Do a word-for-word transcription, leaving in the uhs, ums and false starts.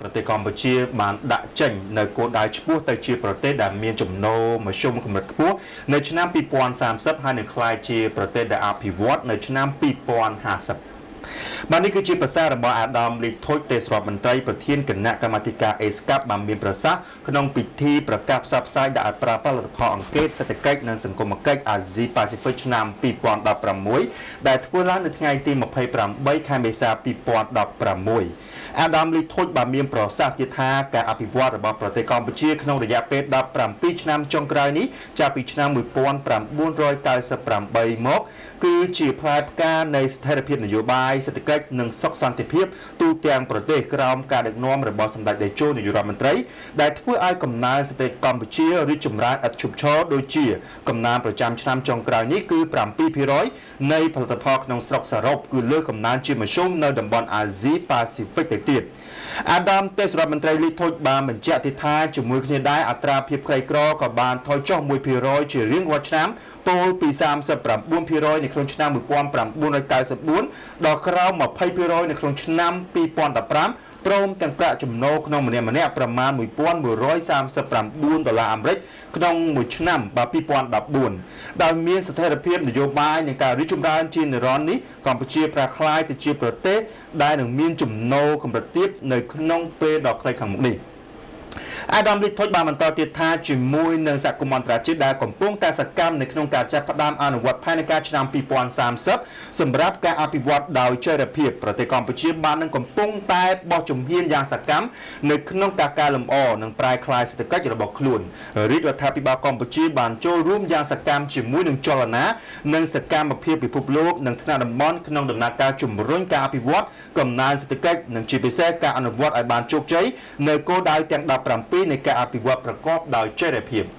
ប្រទេសកម្ពុជាបានដាក់ចេញនៅគោលដៅឆ្ពោះទៅជាប្រទេសដែលមានចំណូលមធ្យមកម្រិតខ្ពស់នៅឆ្នាំពីរពាន់សាមសិបហើយនឹងក្លាយជាប្រទេសដែលអភិវឌ្ឍនៅឆ្នាំពីរពាន់ហាសិបបាទនេះគឺជាប្រសាសន៍របស់អាដាមលីថូចទេសរដ្ឋមន្ត្រីប្រធានគណៈកម្មាធិការអេសកាប់បានមានប្រសាសន៍ក្នុងពិធីប្រកាសផ្សព្វផ្សាយដាក់ឲ្យប្រើប្រាស់លទ្ធផលអង្កេតសេដ្ឋកិច្ចនិងសង្គមគិច្ចអាស៊ីប៉ាស៊ីហ្វិកឆ្នាំពីរពាន់ដប់ប្រាំមួយដែលធ្វើឡើងនៅថ្ងៃទីម្ភៃប្រាំបីខែមេសាពីរពាន់ដប់ប្រាំមួយអាដាមលីថូចបានមានប្រសាសន៍ទៀតថាការអភិវឌ្ឍរបស់ប្រទេសកម្ពុជាក្នុងរយៈពេលដប់ប្រាំពីរឆ្នាំចុងក្រោយនេះចាប់ពីឆ្នាំមួយពាន់ប្រាំបួនរយកៅសិបប្រាំបីមកគឺជាផ្លែផ្កានៃស្ថិរភាពនយោបាយសេដ្ឋកិច្ចនិងសុខសន្តិភាពទូទាំងប្រទេសក្រោមការដឹកនាំរបស់សម្ដេចតេជោនាយករដ្ឋមន្ត្រីដែលធ្វើឲ្យកំណើនសេដ្ឋកិច្ចកម្ពុជារីកចម្រើនឥតឈប់ឈរដូចជាកំណើនប្រចាំឆ្នាំចុងក្រោយនេះគឺប្រាំពីរភាគរយនៃផលិតផលក្នុងស្រុកសរុបគឺលើសកំណើនជាមធ្យមនៅតំបន់អាស៊ីប៉ាស៊ីហ្វិកទៅទៀតអាដាមទេសរដ្ឋមន្ត្រីលីថូចបានបញ្ជាក់ទៀតថាជាមួយគ្នាដែរអត្រាភាពក្រីក្រក៏បានថយចុះមួយភាគរយជារៀងរាល់ឆ្នាំពោលពីសាមសិបប្រាំបួនភាគរយនៅក្នុងឆ្នាំមួយពាន់ប្រាំបួនរយកៅសិបបួនដល់ក្រោមម្ភៃភាគរយនៅក្នុងឆ្នាំពីរពាន់ដប់ប្រាំព្រមទាំងប្រាក់ចំណូលក្នុងម្នាក់ម្នាក់ប្រមាណមួយពាន់មួយរយសាមសិបប្រាំបួនដុល្លារអាមេរិកក្នុងមួយឆ្នាំបាទពីរពាន់ដប់បួនដោយមានស្ថិរភាពនយោបាយនិងការរីកចម្រើនជានិរន្តរ៍នេះកម្ពុជាប្រែក្លាយទៅជាប្រទេសដែលនឹងមានចំណូលកម្រិតទាបនៅក្នុងពេលដ៏ខ្លីខាងមុខនេះអាដាមលីថូចបានបន្តទៀតថាជាមួយនឹងសហគមន៍អន្តរជាតិដែលកំពុងតែសកម្មនៅក្នុងការចាប់ផ្ដើមអនុវត្តផែនការឆ្នាំពីរពាន់សាមសិបសម្រាប់ការអភិវឌ្ឍដោយចីរភាពប្រទេសកម្ពុជាបាននឹងកំពុងតែបោះជំហានយ៉ាងសកម្មនៅក្នុងការកែលម្អនិងប្រែក្លាយសេដ្ឋកិច្ចរបស់ខ្លួនរាជរដ្ឋាភិបាលកម្ពុជាបានចូលរួមយ៉ាងសកម្មជាមួយនឹងចលនានិងសកម្មភាពពិភពលោកនិងថ្នាក់តំបន់ក្នុងដំណើរការជំរុញការអភិវឌ្ឍកំណើនសេដ្ឋកិច្ចនិងជាពិសេសការអនុវត្តឲ្យបានជោគជ័យនៅគោលដៅទាំងដប់ប្រាំពីរនៃការអភិវឌ្ឍប្រកបដោយចីរភាព